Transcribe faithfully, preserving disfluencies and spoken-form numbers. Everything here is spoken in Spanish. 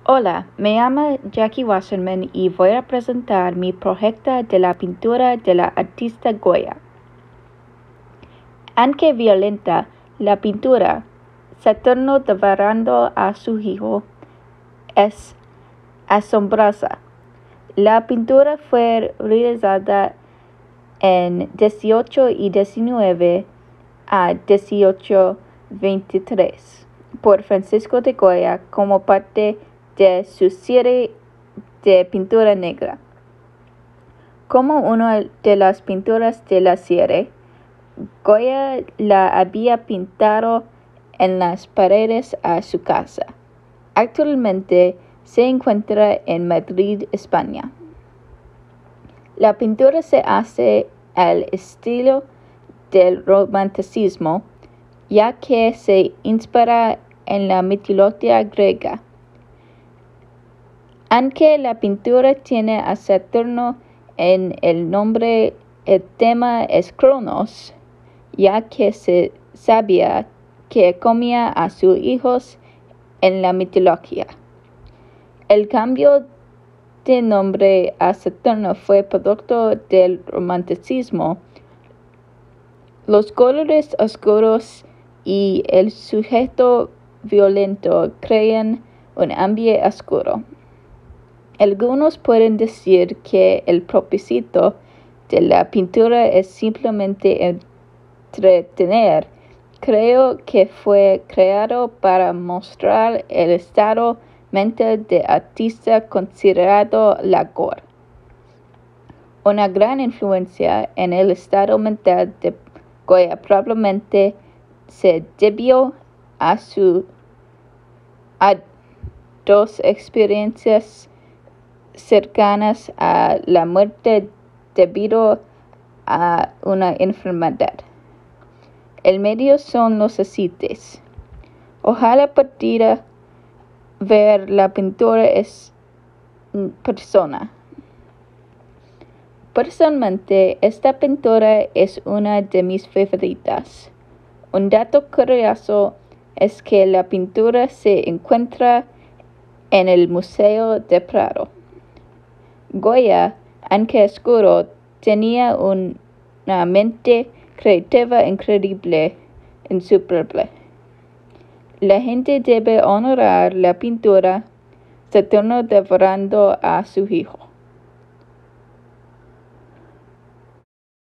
Hola, me llamo Jackie Wasserman y voy a presentar mi proyecto de la pintura de la artista Goya. Aunque violenta, la pintura, Saturno devorando a su hijo, es asombrosa. La pintura fue realizada en dieciocho y diecinueve a dieciocho veintitrés por Francisco de Goya como parte de su serie de pintura negra. Como una de las pinturas de la serie, Goya la había pintado en las paredes a su casa. Actualmente se encuentra en Madrid, España. La pintura se hace al estilo del romanticismo, ya que se inspira en la mitología griega. Aunque la pintura tiene a Saturno en el nombre, el tema es Cronos, ya que se sabía que comía a sus hijos en la mitología. El cambio de nombre a Saturno fue producto del romanticismo. Los colores oscuros y el sujeto violento crean un ambiente oscuro. Algunos pueden decir que el propósito de la pintura es simplemente entretener. Creo que fue creado para mostrar el estado mental de artista considerado la gore. Una gran influencia en el estado mental de Goya probablemente se debió a su a dos experiencias cercanas a la muerte debido a una enfermedad. El medio son los ascites. Ojalá pudiera ver la pintura en persona. Personalmente, esta pintura es una de mis favoritas. Un dato curioso es que la pintura se encuentra en el Museo del Prado. Goya, aunque oscuro, tenía una mente creativa increíble, insuperable. La gente debe honorar la pintura Saturno devorando a su hijo.